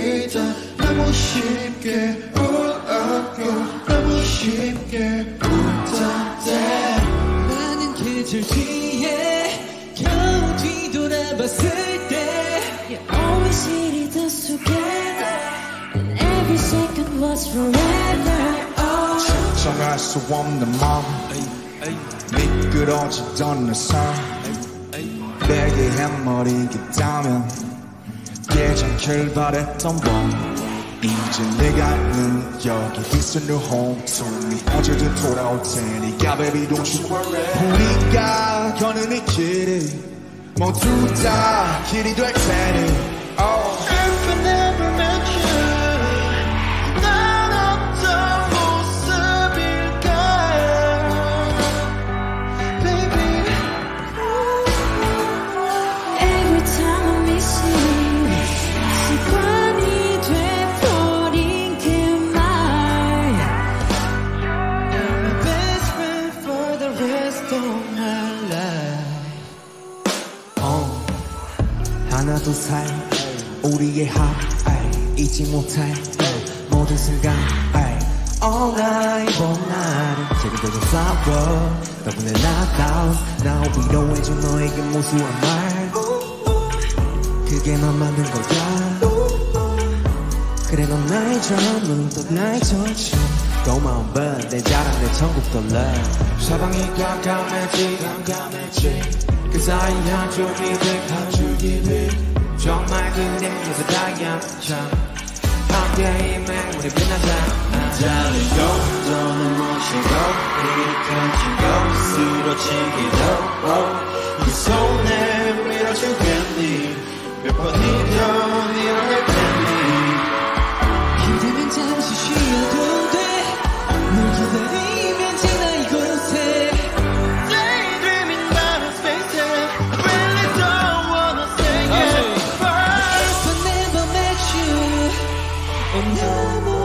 믿어 너무 쉽게 너무 쉽게 부탁해 많은 계절 뒤에 겨우 뒤돌아봤을 때 You always needed us together And every second was forever 정할 수 없는 마음 미끄러지던 내 삶 내게 해머리겠다면 예전 바랬던 밤 이제 내가 있는 여기 This is new home to me 언제든 돌아올 테니까 baby don't you worry 우리가 걷는 이 길이 모두 다 길이 될 테니 oh. If I never met you 난 어떤 모습일까 baby Every time I miss you 습관이 돼버린 그 말 You're my best friend for the rest of my life 하나 둘 셋 우리의 합 잊지 못해 모든 순간 All night 봄날은 지금도 좀 싸워 덕분에 나다운 나 위로해준 너에게 무수한 말 그게 넌 만든 거야 그래 넌 나의 전문 또 나의 전춤 고마운 내 자랑 내 천국도 love 사방이 깜깜해지 그 사이 한 줄기 빛 정말 그대에서 다양 참 함께임에 우리 빛나자 달리고 또는 멈추고 일으켜지고 쓰러지기도 이 손에 밀어주겠니 몇 번이든 일어날 테니 힘들면 잠시 쉬어도 돼널 기다리면 지나 이곳에 Daydreaming about a space I really don't wanna say it If I never met you 너무